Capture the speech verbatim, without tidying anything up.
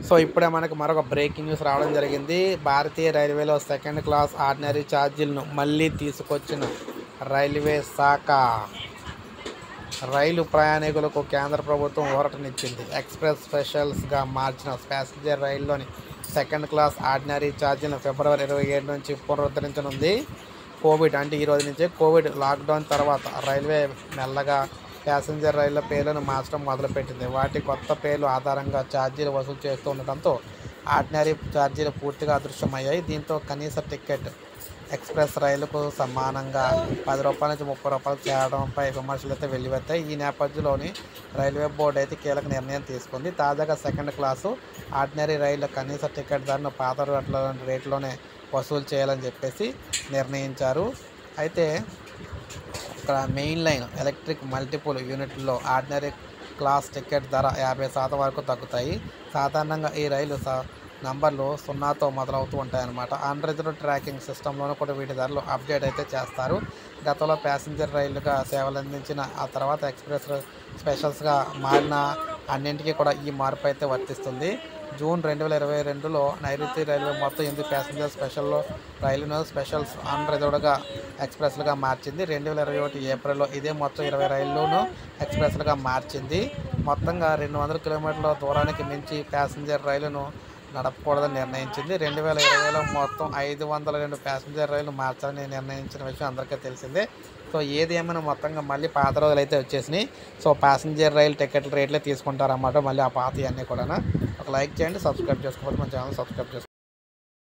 So ఇప్పుడే మనకు మరొక బ్రేకింగ్ న్యూస్ రావడం జరిగింది. భారతీయ రైల్వేలో సెకండ్ క్లాస్ ఆర్డినరీ ఛార్జీలను మళ్ళీ తీసుకొచ్చిన రైల్వే శాఖ. రైలు ప్రయాణికులకు కేంద్ర ప్రభుత్వం ఊరటనిచ్చింది. ఎక్స్ప్రెస్ స్పెషల్స్గా మార్చిన ప్యాసింజర్ రైల్లోని సెకండ్ క్లాస్ ఆర్డినరీ ఛార్జీలను ఫిబ్రవరి ఇరవై ఏడు నుంచి పునరుద్ధరించనుంది. కోవిడ్ అంటే ఈ రోజు నుంచే కోవిడ్ లాక్డౌన్ తర్వాత రైల్వే మెల్లగా ప్యాసింజర్ రైళ్ల పేర్లను మార్చడం మొదలుపెట్టింది. వాటి కొత్త పేర్లు ఆధారంగా ఛార్జీలు వసూలు చేస్తూ ఉండటంతో ఆర్డినరీ ఛార్జీలు పూర్తిగా అదృశ్యమయ్యాయి. దీంతో కనీస టికెట్ ఎక్స్ప్రెస్ రైలుకు సమానంగా పది రూపాయల నుంచి ముప్పై రూపాయలు చేయడంపై విమర్శలు అయితే వెల్లువెత్తాయి. ఈ నేపథ్యంలోని రైల్వే బోర్డు అయితే కీలక నిర్ణయం తీసుకుంది. తాజాగా సెకండ్ క్లాసు ఆర్డినరీ రైళ్ల కనీస టికెట్ ధరను పాత రేట్ల రేట్లోనే వసూలు చేయాలని చెప్పేసి నిర్ణయించారు. అయితే ఇక్కడ మెయిన్ లైన్ ఎలక్ట్రిక్ మల్టిపుల్ యూనిట్లో ఆర్డినరీ క్లాస్ టికెట్ ధర యాభై శాతం వరకు తగ్గుతాయి. సాధారణంగా ఈ రైలు స నంబర్లు సున్నాతో మొదలవుతూ ఉంటాయన్నమాట. అన్రిజర్వ్డ్ ట్రాకింగ్ సిస్టంలోనూ కూడా వీటి ధరలు అప్డేట్ అయితే చేస్తారు. గతంలో ప్యాసింజర్ రైళ్లుగా సేవలు అందించిన ఆ తర్వాత ఎక్స్ప్రెస్ స్పెషల్స్గా మారిన అన్నింటికీ కూడా ఈ మార్పు అయితే వర్తిస్తుంది. జూన్ రెండు వేల ఇరవై రెండులో నైరుతి రైల్వే మొత్తం ఎనిమిది ప్యాసింజర్ స్పెషల్లో రైలును స్పెషల్స్ అన్రిజర్వ్డ్గా ఎక్స్ప్రెస్లుగా మార్చింది. రెండు వేల ఇరవై ఒకటి ఏప్రిల్లో ఇదే మొత్తం ఇరవై రైళ్లను ఎక్స్ప్రెస్లుగా మార్చింది. మొత్తంగా రెండు వందల కిలోమీటర్ల దూరానికి మించి ప్యాసింజర్ రైలును నడపకూడదని నిర్ణయించింది. రెండు వేల ఇరవైలో మొత్తం ఐదు వందల రెండు ప్యాసింజర్ రైలు మార్చాలని నిర్ణయించిన విషయం అందరికీ తెలిసిందే. సో ఏది ఏమైనా మొత్తంగా మళ్ళీ పాత రోజులు అయితే వచ్చేసినాయి. సో ప్యాసింజర్ రైలు టికెట్ల రేట్లే తీసుకుంటారన్నమాట మళ్ళీ ఆ పాత ఇవన్నీ కూడా. ఒక లైక్ చేయండి, సబ్స్క్రైబ్ చేసుకోవాలి, మన ఛానల్ సబ్స్క్రైబ్ చేసుకోండి.